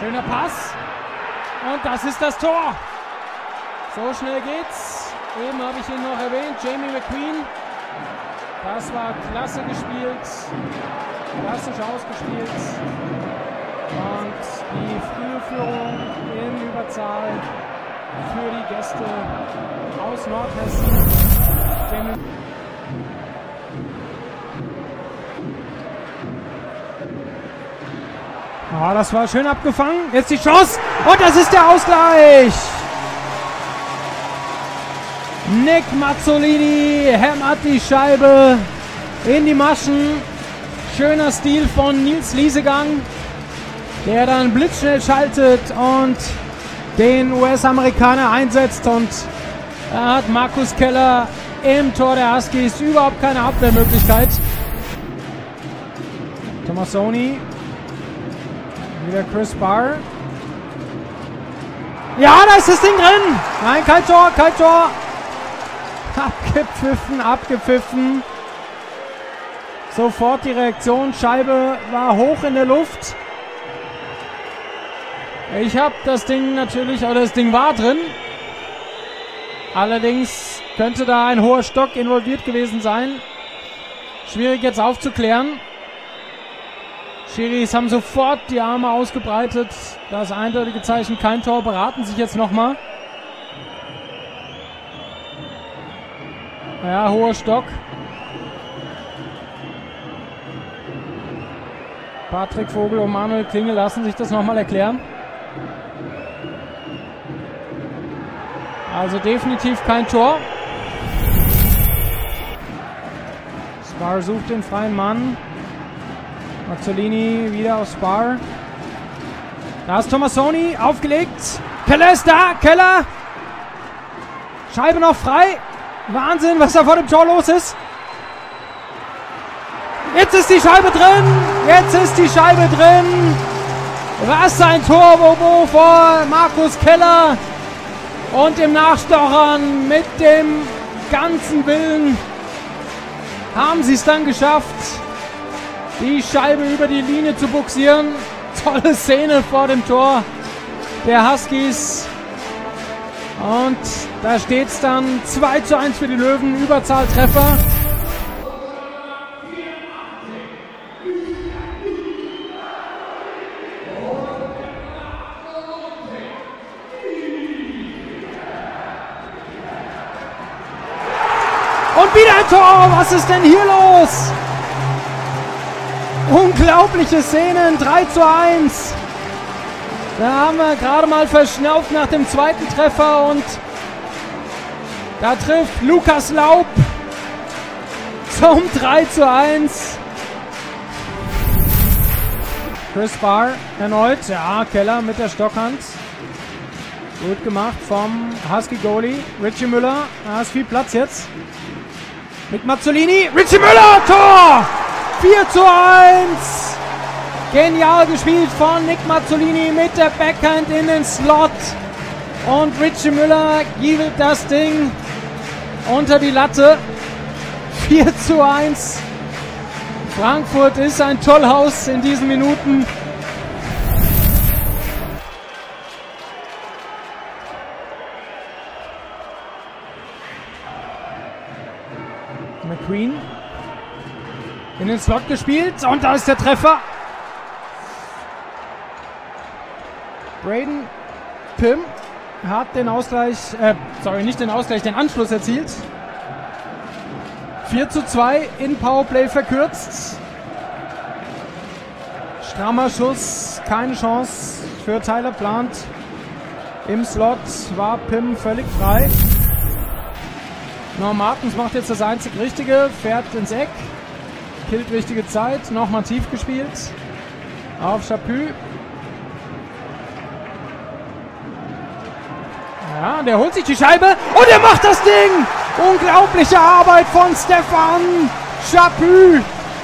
Schöner Pass. Und das ist das Tor. So schnell geht's. Eben habe ich ihn noch erwähnt. Jamie McQueen. Das war klasse gespielt. Klassisch ausgespielt. Und die frühe Führung in Überzahl für die Gäste aus Nordhessen. Jamie das war schön abgefangen. Jetzt die Chance. Und das ist der Ausgleich. Nick Mazzolini hämmert die Scheibe in die Maschen. Schöner Stil von Nils Liesegang, der dann blitzschnell schaltet und den US-Amerikaner einsetzt. Und da hat Markus Keller im Tor der Huskies überhaupt keine Abwehrmöglichkeit. Tomassoni. Wieder Chris Barr. Ja, da ist das Ding drin. Nein, kein Tor, kein Tor. Abgepfiffen. Sofort die Reaktion. Scheibe war hoch in der Luft. Ich habe das Ding natürlich, oder das Ding war drin. Allerdings könnte da ein hoher Stock involviert gewesen sein. Schwierig jetzt aufzuklären. Schiris haben sofort die Arme ausgebreitet. Das eindeutige Zeichen, kein Tor, beraten sich jetzt nochmal. Ja, hoher Stock. Patrick Vogel und Manuel Klingel lassen sich das nochmal erklären. Also definitiv kein Tor. Spar sucht den freien Mann. Mazzolini wieder auf Spar. Da ist Tomassoni aufgelegt. Keller ist da. Keller. Scheibe noch frei. Wahnsinn, was da vor dem Tor los ist. Jetzt ist die Scheibe drin. Jetzt ist die Scheibe drin. Was ein Tor, Bobo vor Markus Keller. Und im Nachstochern mit dem ganzen Willen haben sie es dann geschafft, die Scheibe über die Linie zu buxieren. Tolle Szene vor dem Tor der Huskies. Und da steht es dann 2:1 für die Löwen, Überzahltreffer. Und wieder ein Tor! Was ist denn hier los? Unglaubliche Szenen, 3:1. Da haben wir gerade mal verschnauft nach dem zweiten Treffer und da trifft Lukas Laub zum 3:1. Chris Barr erneut. Ja, Keller mit der Stockhand. Gut gemacht vom Husky Goalie. Richie Müller. Da ist viel Platz jetzt. Mit Mazzolini. Richie Müller, Tor! 4:1. Genial gespielt von Nick Mazzolini mit der Backhand in den Slot. Und Richie Müller giebelt das Ding unter die Latte. 4:1. Frankfurt ist ein Tollhaus in diesen Minuten. McQueen in den Slot gespielt und da ist der Treffer. Braden Pim hat den Ausgleich, nicht den Ausgleich, den Anschluss erzielt. 4:2 in Powerplay verkürzt. Strammer Schuss, keine Chance für Tyler Plant. Im Slot war Pim völlig frei. Norm Martens macht jetzt das einzig Richtige, fährt ins Eck, killt wichtige Zeit, nochmal tief gespielt auf Chaput. Ja, der holt sich die Scheibe und er macht das Ding! Unglaubliche Arbeit von Stefan Chaput.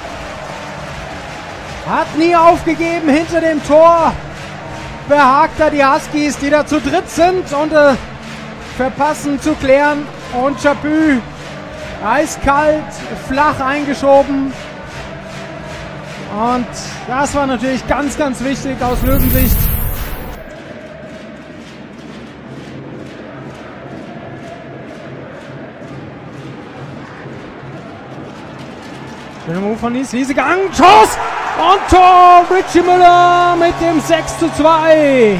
Hat nie aufgegeben hinter dem Tor. Behagt er die Huskies, die da zu dritt sind und verpassen zu klären. Und Chaput eiskalt, flach eingeschoben. Und das war natürlich ganz, ganz wichtig aus Löwensicht. Schöner Move von Liesegang. Schuss! Und Tor! Richie Müller mit dem 6:2.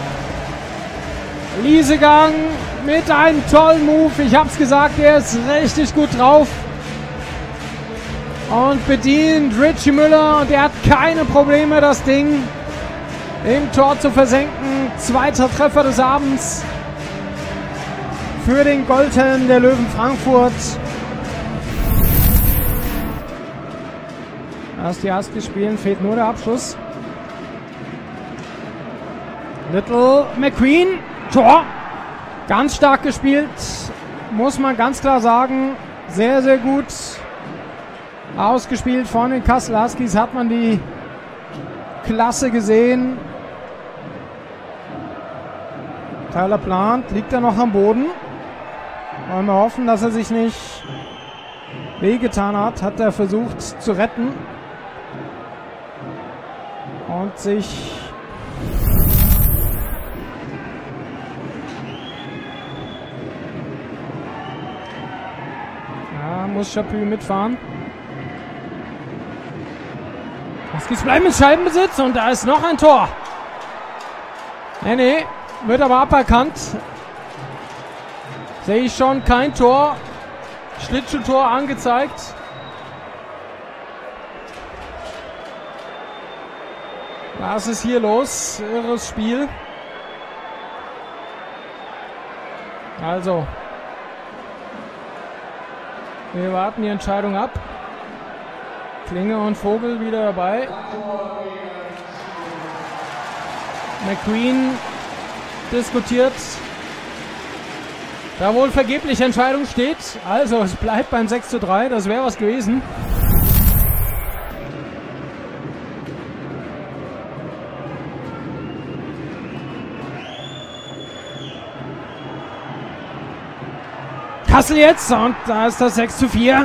Liesegang mit einem tollen Move. Ich hab's gesagt, er ist richtig gut drauf. Und bedient Richie Müller. Und er hat keine Probleme, das Ding im Tor zu versenken. Zweiter Treffer des Abends für den Goldhelm der Löwen Frankfurt. Erst die Huskies spielen, fehlt nur der Abschluss. Little McQueen, Tor. Ganz stark gespielt, muss man ganz klar sagen. Sehr, sehr gut ausgespielt von den Kassel Huskies. Hat man die Klasse gesehen. Tyler Plant liegt er noch am Boden. Wollen wir hoffen, dass er sich nicht wehgetan hat. Hat er versucht zu retten. Und sich muss Chapuis mitfahren. Huskies bleiben im Scheibenbesitz und da ist noch ein Tor. Nee, wird aber aberkannt. Sehe ich schon kein Tor. Schlittschuhtor angezeigt. Was ist hier los? Irres Spiel. Also, wir warten die Entscheidung ab. Klinge und Vogel wieder dabei. McQueen diskutiert. Da wohl vergebliche Entscheidung steht. Also, es bleibt beim 6:3. Das wäre was gewesen. Kassel jetzt und da ist das 6:4.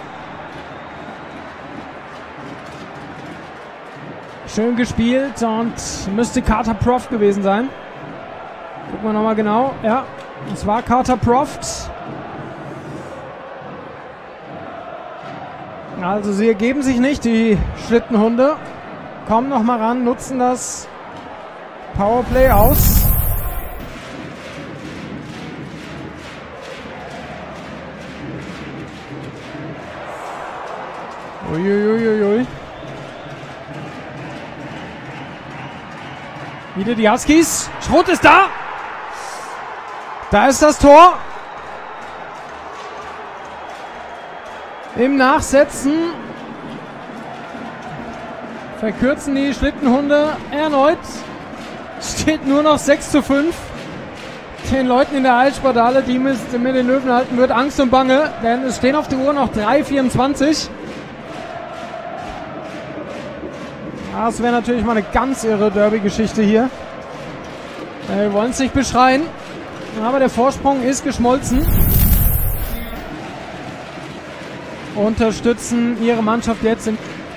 Schön gespielt und müsste Carter Proft gewesen sein. Gucken wir nochmal genau. Ja, es war Carter Proft. Also sie ergeben sich nicht, die Schlittenhunde. Kommen nochmal ran, nutzen das Powerplay aus. Uiuiuiui. Wieder die Huskies. Schrot ist da. Da ist das Tor. Im Nachsetzen verkürzen die Schlittenhunde erneut. Steht nur noch 6:5. Den Leuten in der Eissporthalle, die mit den Löwen halten, wird Angst und Bange, denn es stehen auf der Uhr noch 3:24. Das wäre natürlich mal eine ganz irre Derby-Geschichte hier. Wir wollen es nicht beschreien, aber der Vorsprung ist geschmolzen. Unterstützen ihre Mannschaft jetzt.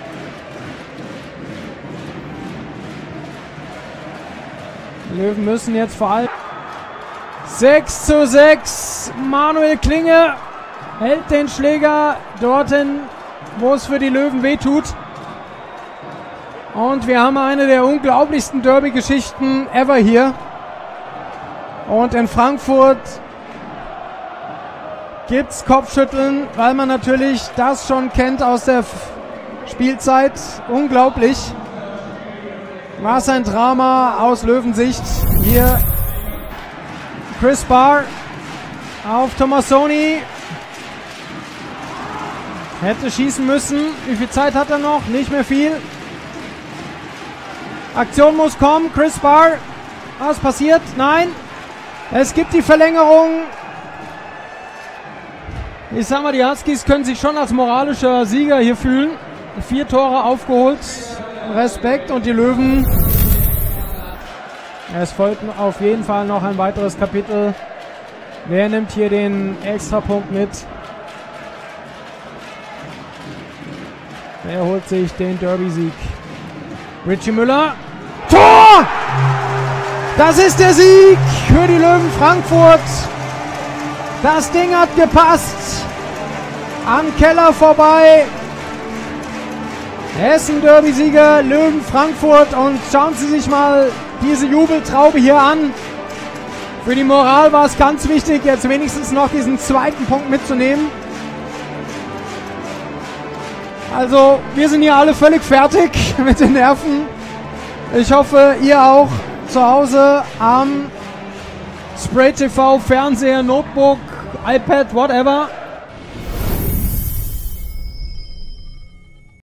Die Löwen müssen jetzt vor allem 6:6. Manuel Klinge hält den Schläger dorthin, wo es für die Löwen wehtut. Und wir haben eine der unglaublichsten Derby-Geschichten ever hier. Und in Frankfurt gibt's Kopfschütteln, weil man natürlich das schon kennt aus der Spielzeit. Unglaublich. Was ein Drama aus Löwensicht. Hier Chris Barr auf Tomassoni. Hätte schießen müssen. Wie viel Zeit hat er noch? Nicht mehr viel. Aktion muss kommen. Chris Barr. Was passiert? Nein. Es gibt die Verlängerung. Ich sag mal, die Huskies können sich schon als moralischer Sieger hier fühlen. 4 Tore aufgeholt. Respekt. Und die Löwen. Es folgt auf jeden Fall noch ein weiteres Kapitel. Wer nimmt hier den Extrapunkt mit? Wer holt sich den Derby-Sieg? Richie Müller. Tor! Das ist der Sieg für die Löwen Frankfurt. Das Ding hat gepasst. An Keller vorbei. Hessen-Derby-Sieger Löwen Frankfurt. Und schauen Sie sich mal diese Jubeltraube hier an. Für die Moral war es ganz wichtig, jetzt wenigstens noch diesen zweiten Punkt mitzunehmen. Also, wir sind hier alle völlig fertig mit den Nerven. Ich hoffe, ihr auch zu Hause am Spray TV, Fernseher, Notebook, iPad, whatever.